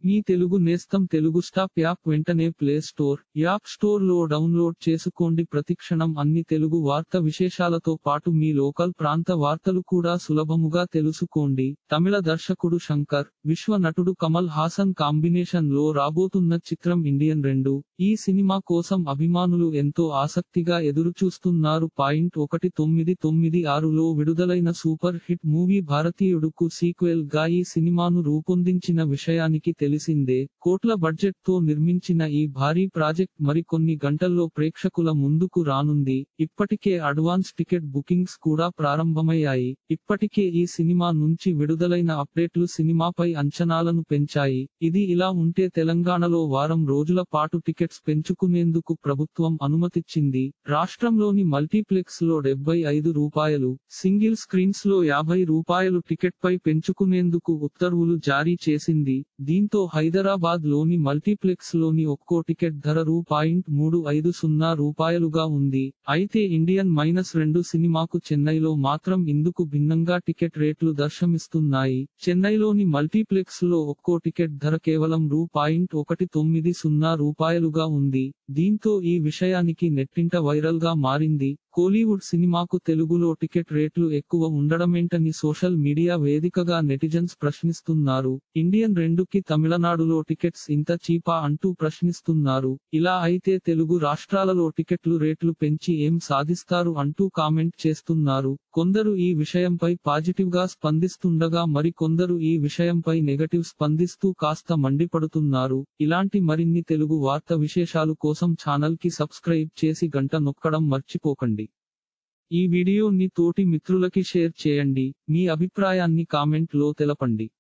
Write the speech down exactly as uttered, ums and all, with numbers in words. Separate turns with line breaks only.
మీ తెలుగు నేస్తం Telugu stop app వెంటనే play store, app store లో డౌన్లోడ్ చేసుకోండి. ప్రతిక్షణం అన్ని తెలుగు వార్త విశేషాలతో పాటు మీ లోకల్ ప్రాంత వార్తలు కూడా సులభముగా తెలుసుకోండి. తమిళ దర్శకుడు శంకర్, విశ్వ నటుడు కమల్ హాసన్ కాంబినేషన్ లో రాబోతున్న చిత్రం ఇండియన్ రెండు. ఈ సినిమా కోసం అభిమానులు ఎంతో ఆసక్తిగా ఎదురుచూస్తున్నారు. పాయింట్ ఒకటి తొమ్మిది తొమ్మిది ఆరులో విడుదలైన సూపర్ హిట్ మూవీ భారతీయుడుకు సీక్వెల్ గా ఈ సినిమాను రూపొందించిన విషయానికి తెలిసిందే. కోట్ల బడ్జెట్ తో నిర్మించిన ఈ భారీ ప్రాజెక్ట్ మరికొన్ని గంటల్లో ప్రేక్షకుల ముందుకు రానుంది. ఇప్పటికే అడ్వాన్స్ టికెట్ బుకింగ్స్ కూడా ప్రారంభమయ్యాయి. ఇప్పటికే ఈ సినిమా నుంచి విడుదలైన అప్డేట్లు సినిమాపై అంచనాలను పెంచాయి. ఇది ఇలా ఉంటే తెలంగాణలో వారం రోజుల పాటు టికెట్స్ పెంచుకునేందుకు ప్రభుత్వం అనుమతిచ్చింది. రాష్ట్రంలోని మల్టీప్లెక్స్ లో డెబ్బై ఐదు రూపాయలు, సింగిల్ స్క్రీన్స్ లో యాభై రూపాయలు టికెట్ పై పెంచుకునేందుకు ఉత్తర్వులు జారీ చేసింది. దీంతో హైదరాబాద్ లోని మల్టీప్లెక్స్ లోని ఒక్కో టికెట్ ధర రూ. మూడు ఐదు సున్నా రూపాయలుగా ఉంది. అయితే ఇండియన్ మైనస్ రెండు సినిమాకు చెన్నైలో మాత్రం ఇందుకు భిన్నంగా టికెట్ రేట్లు దర్శనమిస్తున్నాయి. చెన్నైలోని మల్టీప్లెక్స్ లో ఒక్కో టికెట్ ధర కేవలం రూ. ఒకటి తొమ్మిది సున్నా రూపాయలుగా ఉంది. దీంతో ఈ విషయానికి నెట్టింట వైరల్ గా మారింది. కోలీవుడ్ సినిమాకు తెలుగులో టికెట్ రేట్లు ఎక్కువ ఉండడమేంటని సోషల్ మీడియా వేదికగా నెటిజన్స్ ప్రశ్నిస్తున్నారు. ఇండియన్ రెండుకి తమిళనాడులో టికెట్స్ ఇంత చీపా అంటూ ప్రశ్నిస్తున్నారు. ఇలా అయితే తెలుగు రాష్ట్రాలలో టికెట్లు రేట్లు పెంచి ఏం సాధిస్తారు అంటూ కామెంట్ చేస్తున్నారు. కొందరు ఈ విషయంపై పాజిటివ్ గా స్పందిస్తుండగా మరి కొందరు ఈ విషయంపై నెగటివ్ స్పందిస్తూ కాస్త మండిపడుతున్నారు. ఇలాంటి మరిన్ని తెలుగు వార్త విశేషాలు కోసం ఛానల్ కి సబ్స్క్రైబ్ చేసి గంట నొక్కడం మర్చిపోకండి. ఈ వీడియోని తోటి మిత్రులకి షేర్ చేయండి. మీ అభిప్రాయాన్ని కామెంట్ లో తెలపండి.